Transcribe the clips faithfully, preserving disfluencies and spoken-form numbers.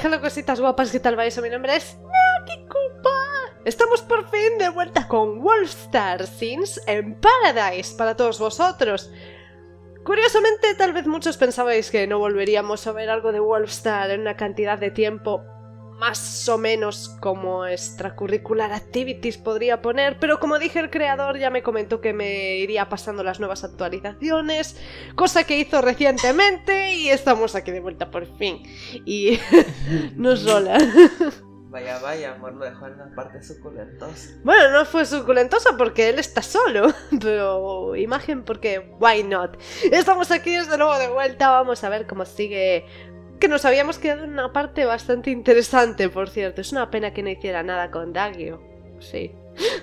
hello cositas guapas, ¿qué tal vais? Mi nombre es Naki Koopa. Estamos por fin de vuelta con Wolfstar Scenes en Paradise para todos vosotros. Curiosamente, tal vez muchos pensabais que no volveríamos a ver algo de Wolfstar en una cantidad de tiempo más o menos como extracurricular activities podría poner, pero como dije, el creador ya me comentó que me iría pasando las nuevas actualizaciones, cosa que hizo recientemente y estamos aquí de vuelta por fin. Y no sola. Vaya, vaya, amor, lo dejó en la parte suculentosa. Bueno, no fue suculentosa porque él está solo, pero imagen porque why not. Estamos aquí desde luego de vuelta, vamos a ver cómo sigue. Que nos habíamos quedado en una parte bastante interesante, por cierto. Es una pena que no hiciera nada con Dagio. Sí.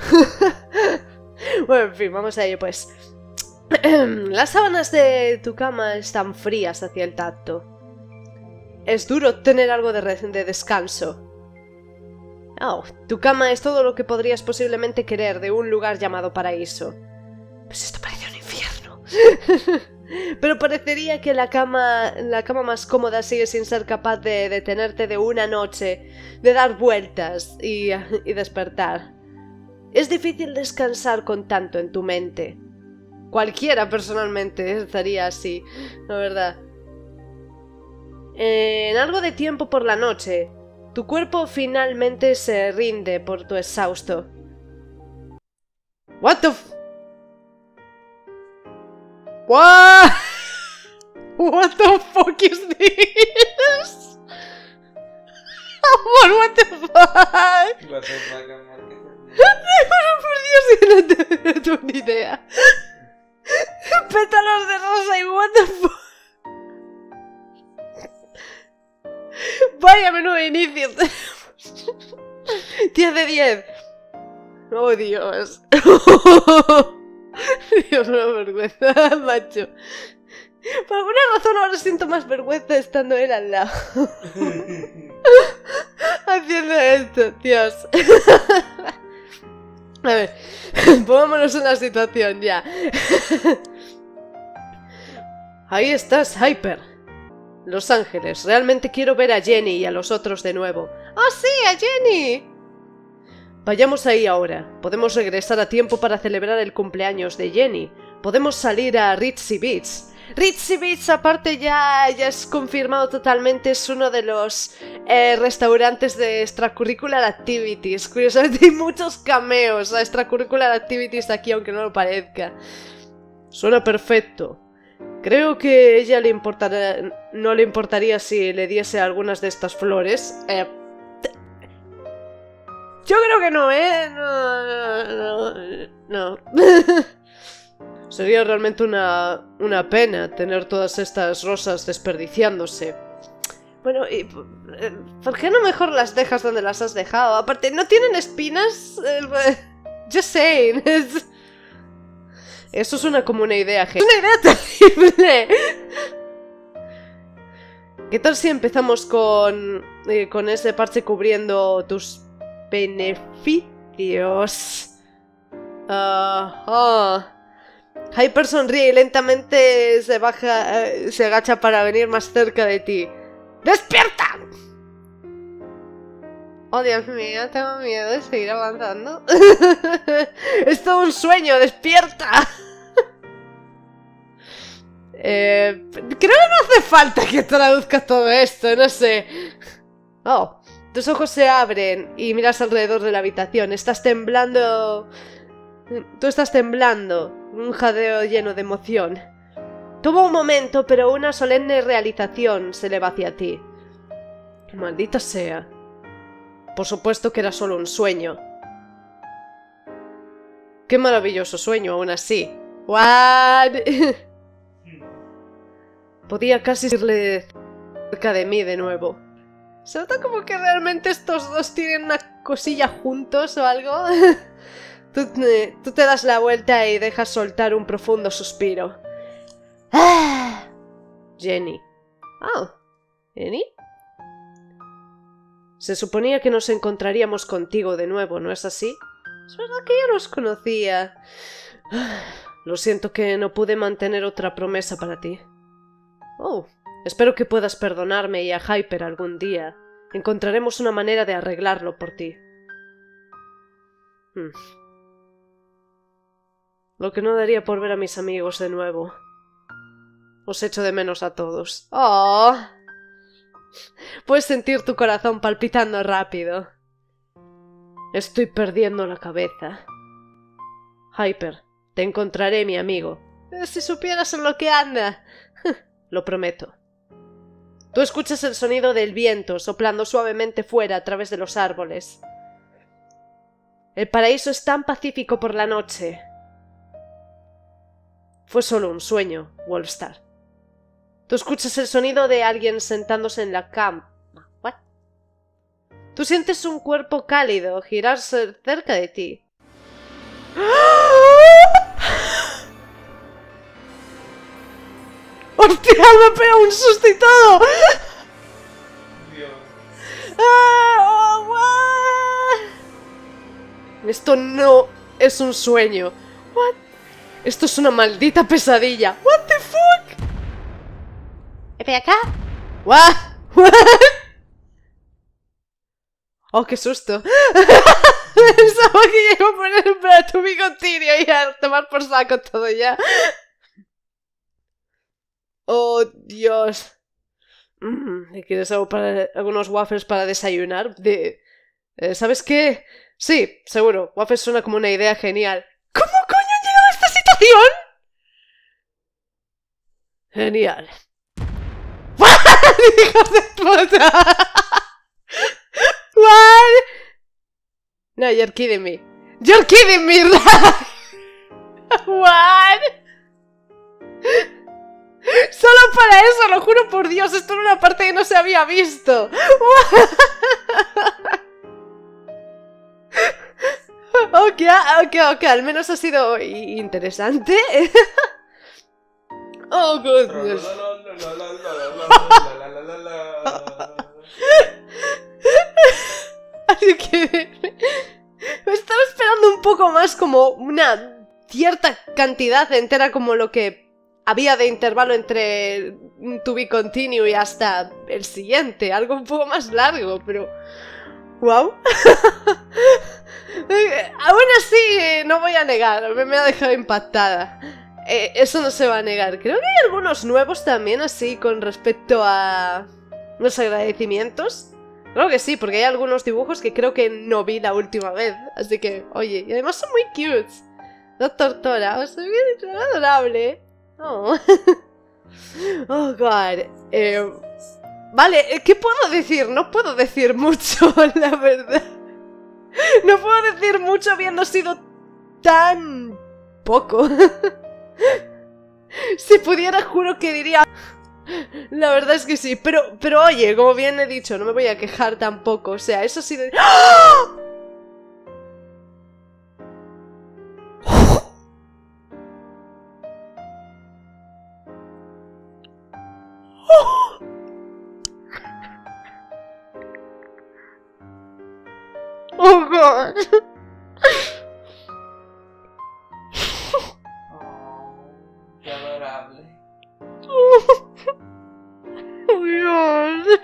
Bueno, en fin, vamos a ello pues. Las sábanas de tu cama están frías hacia el tacto. Es duro tener algo de, de descanso. Oh, tu cama es todo lo que podrías posiblemente querer de un lugar llamado paraíso. Pues esto parece un infierno. Pero parecería que la cama, la cama más cómoda sigue sin ser capaz de detenerte de una noche, de dar vueltas y, y despertar. Es difícil descansar con tanto en tu mente. Cualquiera personalmente estaría así, la verdad. En algo de tiempo por la noche, tu cuerpo finalmente se rinde por tu exhausto. What the f... What? What the fuck is this? Amor, what the fuck? What the fuck, amor, ¿qué es Por Dios, yo no, te, no tengo ni idea. Pétalos de rosa y what the fuck. Vaya menudo inicio. diez de diez. Oh, Dios. Dios, una vergüenza, macho. Por alguna razón ahora siento más vergüenza estando él al lado. Haciendo esto, Dios. A ver, pongámonos en la situación ya. Ahí estás, Hyper. Los Ángeles. Realmente quiero ver a Jenny y a los otros de nuevo. ¡Oh, sí, a Jenny! Vayamos ahí ahora. Podemos regresar a tiempo para celebrar el cumpleaños de Jenny. Podemos salir a Ritzy Beach. Ritzy Beach, aparte, ya, ya es confirmado totalmente, es uno de los eh, restaurantes de Extracurricular Activities. Curiosamente hay muchos cameos a Extracurricular Activities aquí, aunque no lo parezca. Suena perfecto. Creo que a ella le importará, no le importaría si le diese algunas de estas flores. Eh, yo creo que no, ¿eh? No, no, no. no. Sería realmente una, una pena tener todas estas rosas desperdiciándose. Bueno, y ¿por qué no mejor las dejas donde las has dejado? Aparte, ¿no tienen espinas? Eh, just saying. Eso suena como una idea genial. ¡Es una idea terrible! ¿Qué tal si empezamos con, eh, con ese parche cubriendo tus beneficios? Ajá. Hyper sonríe y lentamente se baja, eh, se agacha para venir más cerca de ti. ¡Despierta! Oh, Dios mío, tengo miedo de seguir avanzando. Es todo un sueño, despierta. eh, creo que no hace falta que traduzcas todo esto, no sé. Oh, tus ojos se abren y miras alrededor de la habitación. Estás temblando... Tú estás temblando, un jadeo lleno de emoción. Toma un momento, pero una solemne realización se eleva hacia ti. Maldita sea. Por supuesto que era solo un sueño. Qué maravilloso sueño, aún así. ¿What? Podía casi irle cerca de mí de nuevo. Se nota como que realmente estos dos tienen una cosilla juntos o algo. Tú, eh, tú te das la vuelta y dejas soltar un profundo suspiro. ¡Ah! Jenny. Oh, ¿Jenny? Se suponía que nos encontraríamos contigo de nuevo, ¿no es así? Es verdad que ya los conocía. Lo siento que no pude mantener otra promesa para ti. Oh, espero que puedas perdonarme y a Hyper algún día. Encontraremos una manera de arreglarlo por ti. Hmm. Lo que no daría por ver a mis amigos de nuevo. Os echo de menos a todos. ¡Oh! Puedes sentir tu corazón palpitando rápido. Estoy perdiendo la cabeza. Hyper, te encontraré, mi amigo. Si supieras en lo que anda. Lo prometo. Tú escuchas el sonido del viento soplando suavemente fuera a través de los árboles. El paraíso es tan pacífico por la noche. Fue solo un sueño, Wolfstar. Tú escuchas el sonido de alguien sentándose en la cama. ¿What? Tú sientes un cuerpo cálido girarse cerca de ti. ¡Hostia! ¡Me pega un susto y todo! Dios. Ah, oh, what? Esto no es un sueño. What? Esto es una maldita pesadilla. What the fuck? ¿Ve acá? What? What? Oh, qué susto. Pensaba que iba a poner un plato continuo y a tomar por saco todo ya. Oh, Dios. Mm, ¿quieres algo para, algunos waffles para desayunar? De, eh, ¿Sabes qué? Sí, seguro. Waffles suena como una idea genial. ¿Cómo coño he llegado a esta situación? Genial. ¡Hijos de puta! ¿What? No, you're kidding me. You're kidding me, right? What? Solo para eso, lo juro por Dios, esto era una parte que no se había visto. Ok, ok, ok, al menos ha sido interesante. Oh, goodness. Así que me estaba esperando un poco más, como una cierta cantidad entera, como lo que había de intervalo entre To Be Continue y hasta el siguiente, algo un poco más largo, pero wow. Aún así, no voy a negar, me ha dejado impactada. Eh, eso no se va a negar. Creo que hay algunos nuevos también, así, con respecto a los agradecimientos. Creo que sí, porque hay algunos dibujos que creo que no vi la última vez. Así que, oye, y además son muy cute. Doctor Tora, os soy bien adorable. Oh, oh God. Eh, vale, ¿qué puedo decir? No puedo decir mucho, la verdad. No puedo decir mucho habiendo sido tan poco. Si pudiera, juro que diría... La verdad es que sí, pero, pero oye, como bien he dicho, no me voy a quejar tampoco. O sea, eso sí de... ¡Oh! Oh God. Qué adorable. Oh Dios.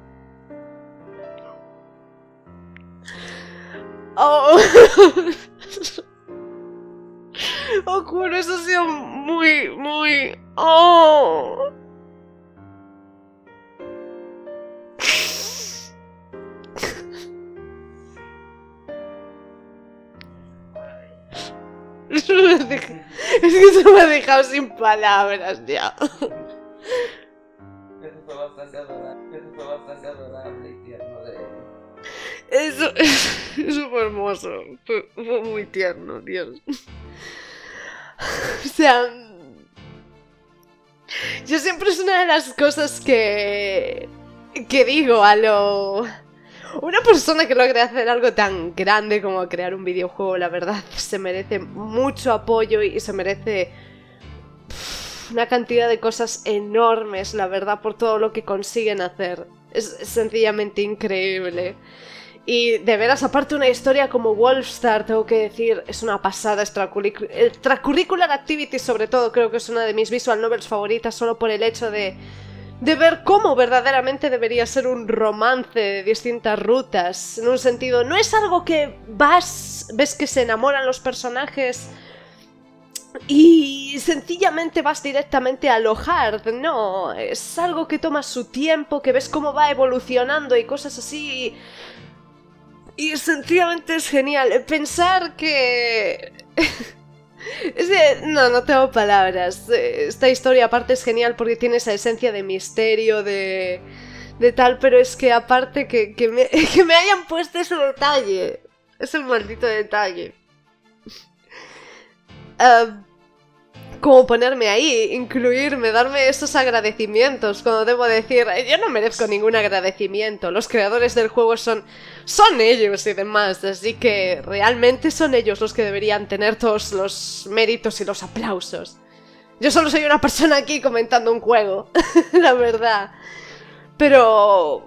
Oh. Oh, juro, eso ha sido muy, muy... Oh. Es que se me ha dejado sin palabras ya. Eso fue bastante adorable. Eso fue bastante adorable y tierno de él. Eso, eso fue hermoso. Fue, fue muy tierno, Dios. O sea... Yo siempre es una de las cosas que... que digo a lo... Una persona que logre hacer algo tan grande como crear un videojuego, la verdad, se merece mucho apoyo y se merece una cantidad de cosas enormes, la verdad, por todo lo que consiguen hacer. Es sencillamente increíble. Y de veras, aparte una historia como Wolfstar, tengo que decir, es una pasada. Extracurricular, Extracurricular Activity, sobre todo, creo que es una de mis visual novels favoritas, solo por el hecho de de ver cómo verdaderamente debería ser un romance de distintas rutas. En un sentido, no es algo que vas, ves que se enamoran los personajes y sencillamente vas directamente a lo hard. No, es algo que toma su tiempo, que ves cómo va evolucionando y cosas así. Y sencillamente es genial. Pensar que... Es que, no, no tengo palabras. Esta historia aparte es genial porque tiene esa esencia de misterio, de, de tal, pero es que aparte que, que, me, que me hayan puesto ese detalle. Es el maldito detalle. Uh, como ponerme ahí, incluirme, darme esos agradecimientos cuando debo decir, yo no merezco ningún agradecimiento, los creadores del juego son, son ellos y demás, así que realmente son ellos los que deberían tener todos los méritos y los aplausos. Yo solo soy una persona aquí comentando un juego, la verdad, pero...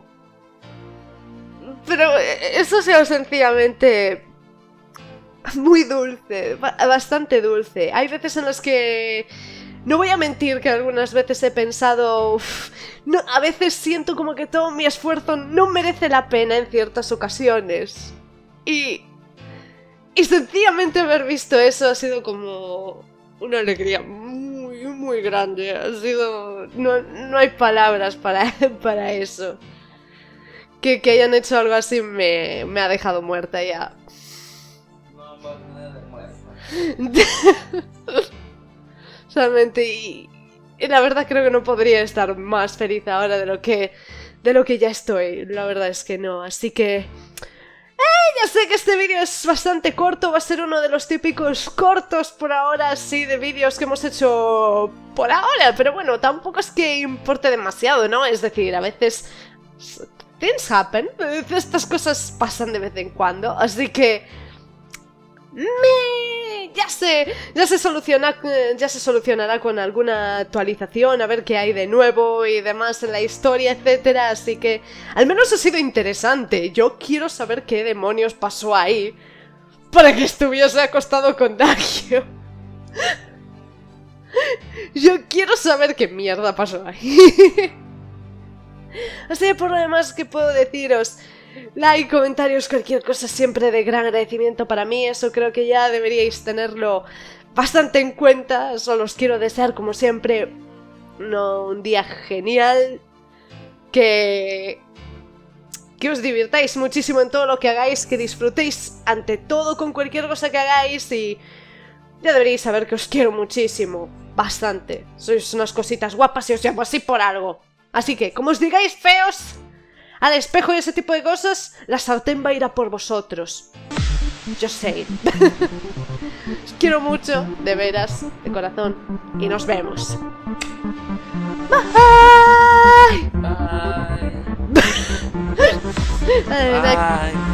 Pero eso sea sencillamente... muy dulce, bastante dulce. Hay veces en las que... No voy a mentir que algunas veces he pensado... Uf, no, a veces siento como que todo mi esfuerzo no merece la pena en ciertas ocasiones. Y... Y sencillamente haber visto eso ha sido como... una alegría muy, muy grande. Ha sido... No, no hay palabras para, para eso. Que, que hayan hecho algo así me, me ha dejado muerta ya. Solamente y, y la verdad creo que no podría estar más feliz ahora de lo que de lo que ya estoy. La verdad es que no, así que eh, ya sé que este vídeo es bastante corto, va a ser uno de los típicos cortos por ahora, sí, de vídeos que hemos hecho por ahora, pero bueno, tampoco es que importe demasiado, ¿no? Es decir, a veces things happen, estas cosas pasan de vez en cuando, así que Me... Ya sé, ya se soluciona, ya se solucionará con alguna actualización, a ver qué hay de nuevo y demás en la historia, etcétera. Así que al menos ha sido interesante. Yo quiero saber qué demonios pasó ahí para que estuviese acostado con Dagio. Yo quiero saber qué mierda pasó ahí. Así que por lo demás, ¿qué puedo deciros? Like, comentarios, cualquier cosa siempre de gran agradecimiento para mí. Eso creo que ya deberíais tenerlo bastante en cuenta. Solo os quiero desear, como siempre, no, un día genial. Que... Que os divirtáis muchísimo en todo lo que hagáis. Que disfrutéis ante todo con cualquier cosa que hagáis. Y ya deberíais saber que os quiero muchísimo. Bastante. Sois unas cositas guapas y os llamo así por algo. Así que, como os digáis feos al espejo y ese tipo de cosas, la sartén va a ir a por vosotros. Just saying. Os quiero mucho, de veras, de corazón. Y nos vemos. Bye. Bye. Bye. Bye.